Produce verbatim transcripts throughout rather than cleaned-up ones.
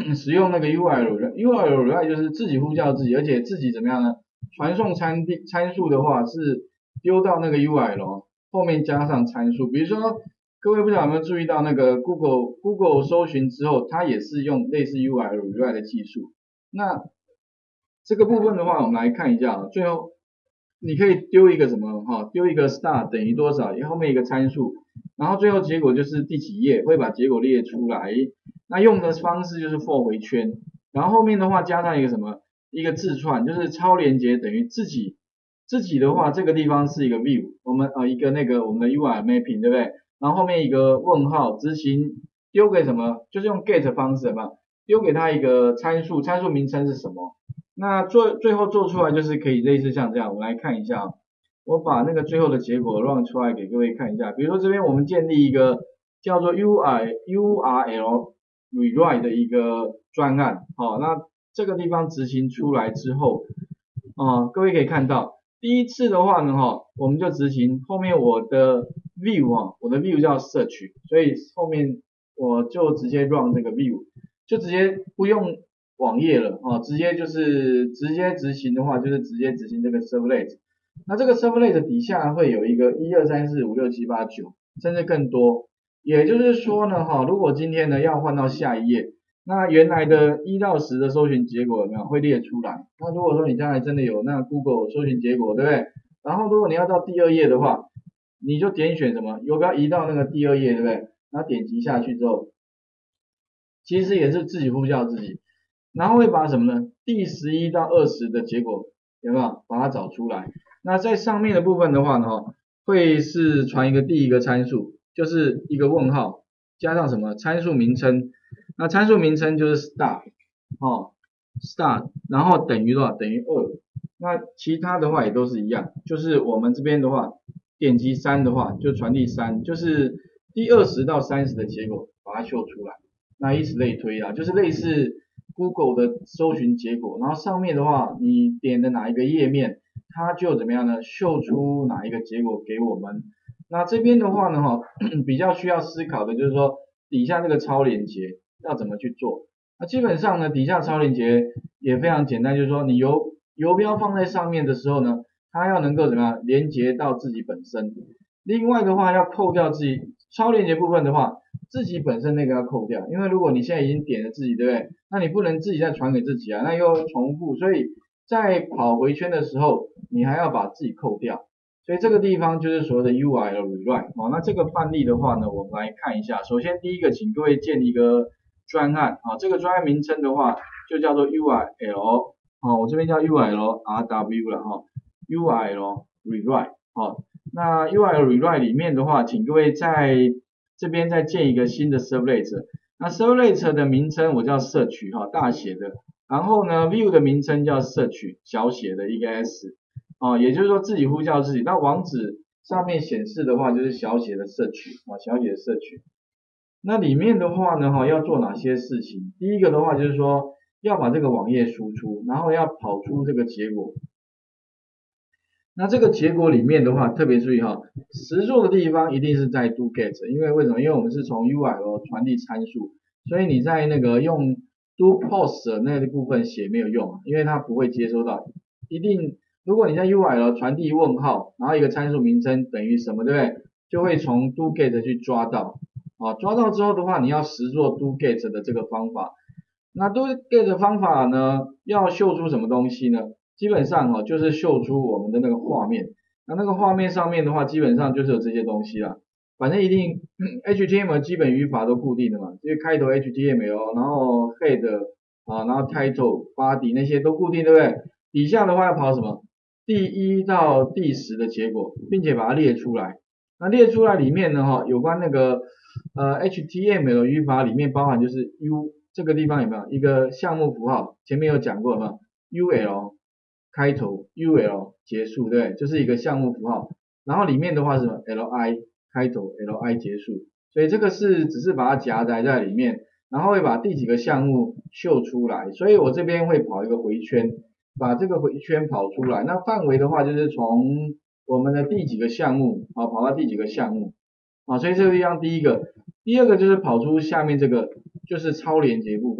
使用那个 U R L，U R L 就是自己呼叫自己，而且自己怎么样呢？传送参参数的话是丢到那个 U R L 后面加上参数，比如说各位不知道有没有注意到那个 Google Google 搜寻之后，它也是用类似 U R L 的技术。那这个部分的话，我们来看一下啊，最后你可以丢一个什么哈，丢一个 star 等于多少，后面一个参数，然后最后结果就是第几页会把结果列出来。那用的方式就是 for 回圈，然后后面的话加上一个什么，一个字串，就是超连接等于自己，自己的话这个地方是一个 view， 我们呃一个那个我们的 U R L mapping 对不对？然后后面一个问号执行丢给什么，就是用 get 方式嘛，丢给它一个参数，参数名称是什么？那做最后做出来就是可以类似像这样，我们来看一下啊，我把那个最后的结果 run 出来给各位看一下。比如说这边我们建立一个叫做 U R U R L rewrite 的一个专案，好，那这个地方执行出来之后，啊，各位可以看到，第一次的话呢，哈，我们就执行，后面我的 view 啊，我的 view 叫 search， 所以后面我就直接 run 这个 view， 就直接不用网页了啊，直接就是直接执行的话，就是直接执行这个 servlet。那这个 servlet 底下会有一个一二三四五六七八九，甚至更多。也就是说呢，哈，如果今天呢要换到下一页，那原来的一到十的搜寻结果有没有会列出来？那如果说你将来真的有那 Google 搜寻结果，对不对？然后如果你要到第二页的话，你就点选什么游标移到那个第二页，对不对？然后点击下去之后，其实也是自己呼叫自己，然后会把什么呢？第十一到二十的结果有没有把它找出来？那在上面的部分的话呢，会是传一个第一个参数，就是一个问号加上什么参数名称，那参数名称就是 star 哦 star， 然后等于多少？等于二。那其他的话也都是一样，就是我们这边的话点击三的话就传递三，就是第二十到三十的结果把它秀出来。那以此类推啊，就是类似 Google 的搜寻结果，然后上面的话你点的哪一个页面，它就怎么样呢？秀出哪一个结果给我们。那这边的话呢，哈，比较需要思考的就是说底下这个超连接要怎么去做。那基本上呢，底下超连接也非常简单，就是说你游游标放在上面的时候呢，它要能够怎么样连接到自己本身。另外的话要扣掉自己超连接部分的话，自己本身那个要扣掉，因为如果你现在已经点了自己，对不对？那你不能自己再传给自己啊，那又重复，所以在跑回圈的时候，你还要把自己扣掉。所以这个地方就是所谓的 U R L rewrite 哦。那这个范例的话呢，我们来看一下。首先第一个，请各位建立一个专案啊，这个专案名称的话就叫做 U R L 哦，我这边叫 U R L R W 了哈 ，U R L rewrite 哦。那 U R L rewrite 里面的话，请各位在这边再建一个新的 servlet。那 servlet 的名称我叫 search 哈，大写的。然后呢 view 的名称叫 search 小写的一个 s。哦，也就是说自己呼叫自己，那网址上面显示的话就是小写的search啊，小写的search。那里面的话呢，哈，要做哪些事情？第一个的话就是说要把这个网页输出，然后要跑出这个结果。那这个结果里面的话，特别注意哈，实作的地方一定是在 do get， 因为为什么？因为我们是从 U R L 传递参数，所以你在那个用 do post 那个部分写没有用，因为它不会接收到，一定。如果你在 U R L 传递问号，然后一个参数名称等于什么，对不对？就会从 do get 去抓到，啊，抓到之后的话，你要实做 do get 的这个方法。那 do get 的方法呢，要秀出什么东西呢？基本上哦，就是秀出我们的那个画面。那那个画面上面的话，基本上就是有这些东西啦。反正一定 H T M L 基本语法都固定的嘛，因为开头 H T M L， 然后 head 啊，然后 title、body 那些都固定，对不对？底下的话要跑什么？第一到第十的结果，并且把它列出来。那列出来里面呢，哈，有关那个呃 H T M L 语法里面包含就是 U 这个地方有没有一个项目符号？前面有讲过有没有 ？U L 开头 ，U L 结束，对，就是一个项目符号。然后里面的话是什么 ？L I 开头 ，L I 结束。所以这个是只是把它夹杂在里面，然后会把第几个项目秀出来。所以我这边会跑一个回圈。把这个回圈跑出来，那范围的话就是从我们的第几个项目啊跑到第几个项目啊，所以这个地方第一个，第二个就是跑出下面这个就是超连接部分。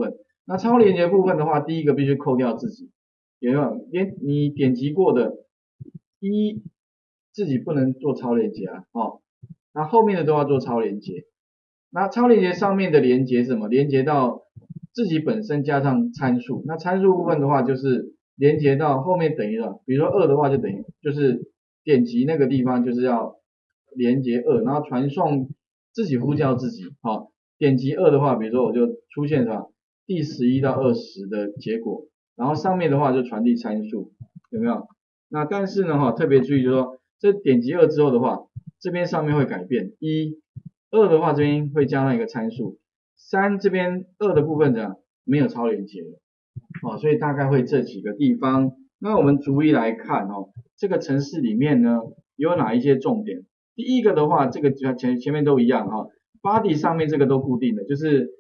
那超连接部分的话，第一个必须扣掉自己，有没有？连你点击过的一自己不能做超连接啊，哦，那后面的都要做超连接。那超连接上面的连接是什么？连接到自己本身加上参数。那参数部分的话，就是连接到后面等于了，比如说二的话就等于就是点击那个地方就是要连接二，然后传送自己呼叫自己，好、哦，点击二的话，比如说我就出现什么第十一到二十的结果，然后上面的话就传递参数，有没有？那但是呢，哈，特别注意就是说，这点击二之后的话，这边上面会改变，一、二的话这边会加上一个参数，三这边二的部分怎样没有超连接了，哦，所以大概会这几个地方。那我们逐一来看哦，这个程式里面呢有哪一些重点？第一个的话，这个前前面都一样哈、哦、，body 上面这个都固定的，就是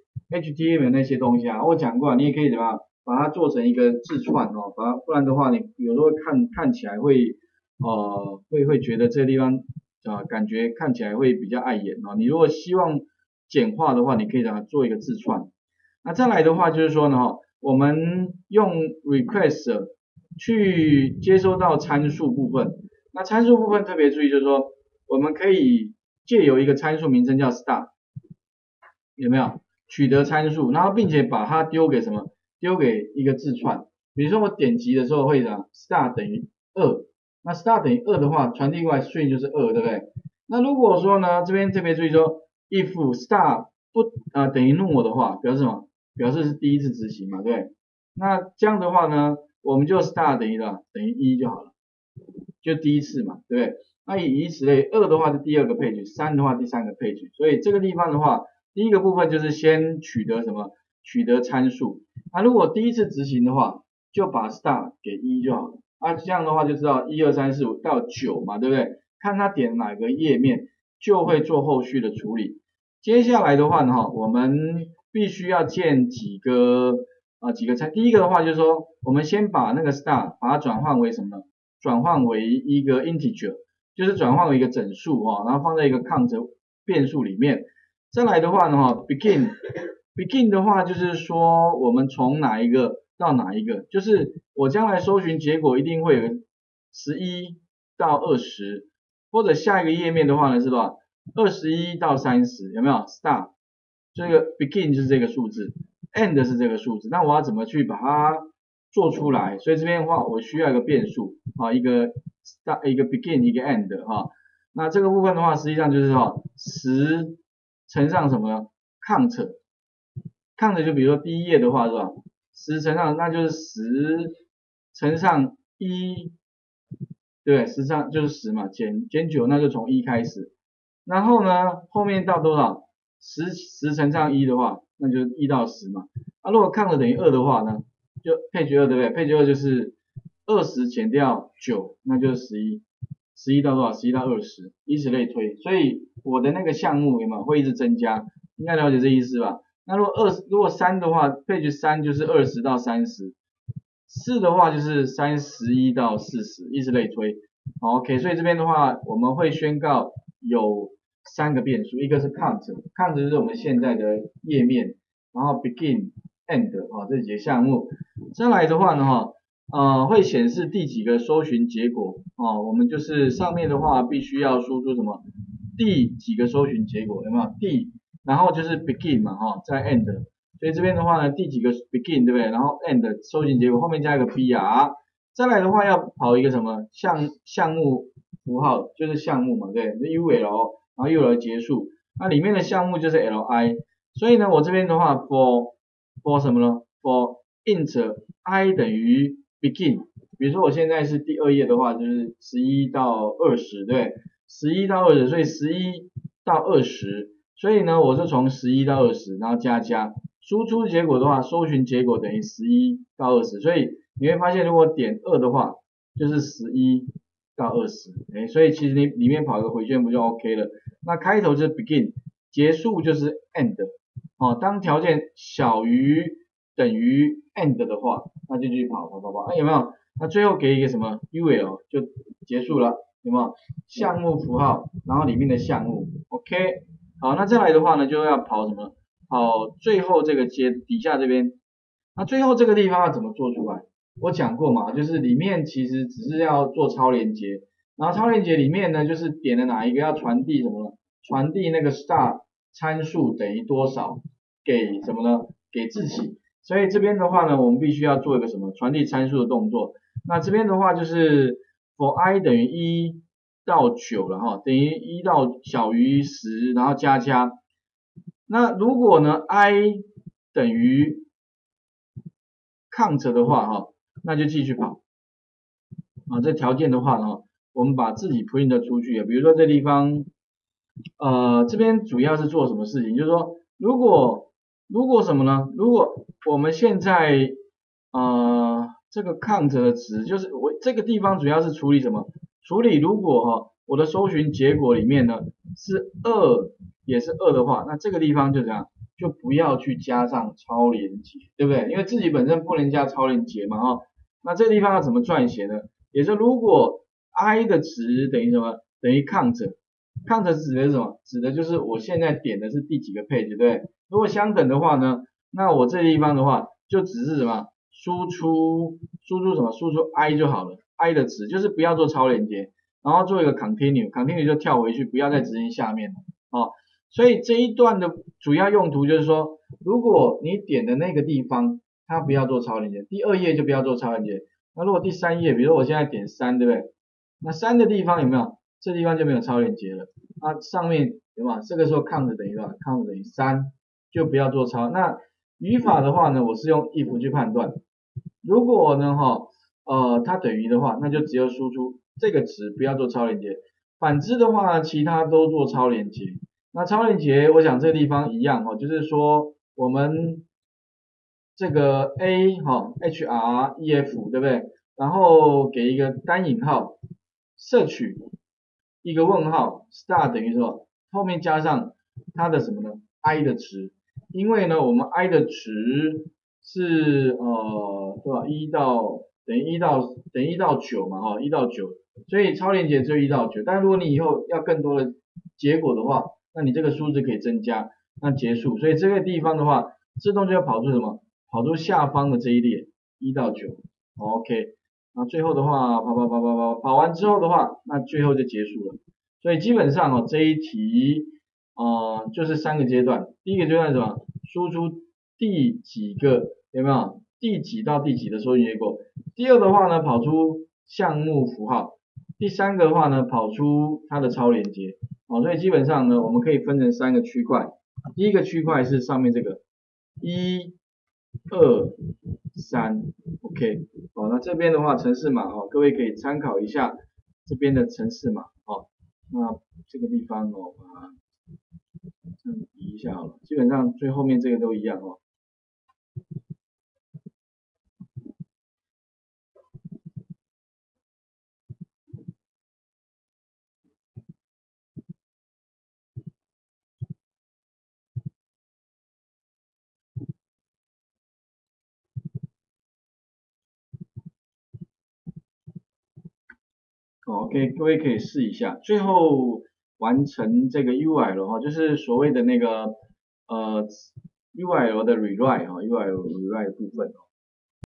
H T M L 那些东西啊，我讲过，你也可以怎么样把它做成一个字串哦，把它不然的话你有时候看看起来会呃会会觉得这个地方啊、呃、感觉看起来会比较碍眼哦。你如果希望简化的话，你可以让它做一个字串。那再来的话就是说呢哈，我们用 request 去接收到参数部分。那参数部分特别注意就是说，我们可以借由一个参数名称叫 star， 有没有？取得参数，然后并且把它丢给什么？丢给一个字串。比如说我点击的时候会讲 star 等于二，那 star 等于二的话，传递过来 string 就是二，对不对？那如果说呢，这边特别注意说 if star 不啊、呃、等于 null 的话，表示什么？表示是第一次执行嘛，对不对？那这样的话呢，我们就 star 等于了等于一就好了，就第一次嘛，对不对？那以此类，二的话是第二个配置，三的话第三个配置，所以这个地方的话，第一个部分就是先取得什么？取得参数。那如果第一次执行的话，就把 star 给一就好了。啊，这样的话就知道一二三四五到九嘛，对不对？看他点哪个页面，就会做后续的处理。接下来的话呢，哈，我们必须要建几个啊几个参。第一个的话就是说，我们先把那个 star 把它转换为什么呢？转换为一个 integer， 就是转换为一个整数哈，然后放在一个 count 变数里面。再来的话呢，哈 begin begin 的话就是说我们从哪一个到哪一个，就是我将来搜寻结果一定会有十一到二十，或者下一个页面的话呢是多少？二十一到三十，有没有 ？Start 这个 begin 就是这个数字 ，end 是这个数字，那我要怎么去把它做出来？所以这边的话我需要一个变数啊，一个 start 一个 begin 一个 end 哈。那这个部分的话实际上就是哈十乘上什么呢 ？count count 就比如说第一页的话是吧？十乘上那就是十乘上一，对，十上就是十嘛，减减九那就从一开始。然后呢，后面到多少？十十乘上一的话，那就一到十嘛。啊，如果抗了等于二的话呢，就配角二对不对？配角二就是二十减掉九，那就是十一。十一到多少？十一到二十，以此类推。所以我的那个项目有没有会一直增加？应该了解这意思吧？那如果二如果三的话，配角三就是二十到三十。四的话就是三十一到四十，以此类推。好 ，OK， 所以这边的话，我们会宣告有三个变数，一个是 count，count 就是我们现在的页面，然后 begin、end 啊这几个项目。再来的话呢，哈，呃，会显示第几个搜寻结果啊，我们就是上面的话必须要输出什么第几个搜寻结果，有没有？第，然后就是 begin 嘛，哈，再 end。所以这边的话呢，第几个 begin 对不对？然后 end 搜寻结果后面加一个 br， 再来的话要跑一个什么项项目符号，就是项目嘛，对，就 ul， 然后 ul 结束，那里面的项目就是 li， 所以呢，我这边的话 for for 什么呢 ？for int i 等于 begin， 比如说我现在是第二页的话，就是十一到二十，对，十一到二十，所以十一到二十，所以呢，我就从十一到二十，然后加加。输出结果的话，搜寻结果等于十一到二十，所以你会发现，如果点二的话，就是十一到二十，哎，所以其实你里面跑个回旋不就 OK 了？那开头就是 begin， 结束就是 end， 哦，当条件小于等于 end 的话，那就继续跑跑跑跑，哎，有没有？那最后给一个什么 ul 就结束了，有没有？项目符号，然后里面的项目 ，OK， 好，那再来的话呢，就要跑什么？好，最后这个阶底下这边那最后这个地方要怎么做出来？我讲过嘛，就是里面其实只是要做超连接，然后超连接里面呢，就是点了哪一个要传递什么呢？传递那个 star 参数等于多少给什么呢？给自己。所以这边的话呢，我们必须要做一个什么传递参数的动作。那这边的话就是 for i 等于一到九了哈，等于一到小于十，然后加加。那如果呢 i 等于 count 的话哈，那就继续跑啊。这条件的话呢，我们把自己 print 出去，比如说这地方，呃，这边主要是做什么事情？就是说，如果如果什么呢？如果我们现在呃这个 count 的值，就是我这个地方主要是处理什么？处理如果哈、哦、我的搜寻结果里面呢是二也是二的话，那这个地方就这样，就不要去加上超连接，对不对？因为自己本身不能加超连接嘛哈、哦。那这个地方要怎么撰写呢？也就是如果 i 的值等于什么？等于 count。count 指的是什么？指的就是我现在点的是第几个 page， 对不对？如果相等的话呢，那我这地方的话就只是什么？输出输出什么？输出 i 就好了 ，i 的值就是不要做超连接，然后做一个 continue，continue 就跳回去，不要再执行下面了哦。所以这一段的主要用途就是说，如果你点的那个地方它不要做超连接，第二页就不要做超连接。那如果第三页，比如说我现在点三，对不对？那三的地方有没有？这地方就没有超连接了。那上面有没有？这个时候 count 等于多少 ？count 等于三，就不要做超。那语法的话呢，我是用 if 去判断。如果呢哈，呃，它等于的话，那就只有输出这个值，不要做超连接。反之的话，其他都做超连接。那超连接，我想这个地方一样哈，就是说我们这个 a 哈 href 对不对？然后给一个单引号，摄取一个问号 star 等于什么？后面加上它的什么呢 ？i 的值，因为呢我们 i 的值是呃多少？一到等于一到等于一到九嘛哈，一到九，所以超连接只有一到九。但如果你以后要更多的结果的话，那你这个数字可以增加，那结束。所以这个地方的话，自动就要跑出什么？跑出下方的这一列一到九 ，OK。那最后的话，跑跑跑跑跑跑完之后的话，那最后就结束了。所以基本上哦，这一题呃就是三个阶段。第一个阶段是什么？输出第几个有没有？第几到第几的搜寻结果。第二的话呢，跑出项目符号。第三个的话呢，跑出它的超连接。哦，所以基本上呢，我们可以分成三个区块。第一个区块是上面这个一、二、三 ，OK。好，那这边的话，程式码哦，各位可以参考一下这边的程式码哦。那这个地方哦，把它这样移一下好了。基本上最后面这个都一样哦。OK，各位可以试一下，最后完成这个 U I L 哈，就是所谓的那个呃 U I L 的 rewrite 哈 ，U I L rewrite 的部分哦。